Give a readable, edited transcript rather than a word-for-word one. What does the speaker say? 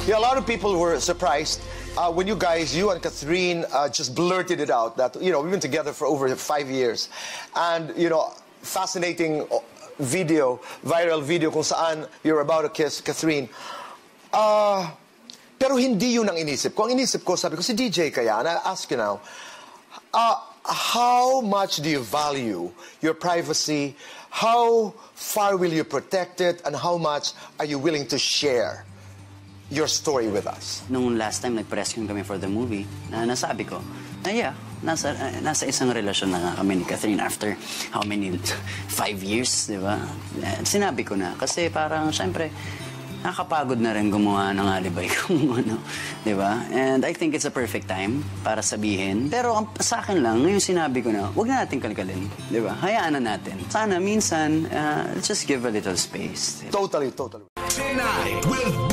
Yeah, a lot of people were surprised when you and Catherine just blurted it out that, we've been together for over 5 years. And, fascinating video, viral video kung saan you're about to kiss Catherine. Pero hindi yun ang inisip ko. Ang inisip ko, sabi ko, si DJ kaya, and I ask you now, how much do you value your privacy? How far will you protect it? And how much are you willing to share your story with us? Nung last time nag-press kami for the movie, nasabi ko, nasa isang relasyon na kami ni Catherine after how many, 5 years, di ba? Sinabi ko na, kasi parang, syempre, nakakapagod na rin gumawa ng alibay kung ano, di ba? And I think it's a perfect time para sabihin. Pero sa akin lang, ngayon sinabi ko na, huwag na natin kalkalin, di ba? Hayaan na natin. Sana minsan, let's just give a little space. Totally. Tonight with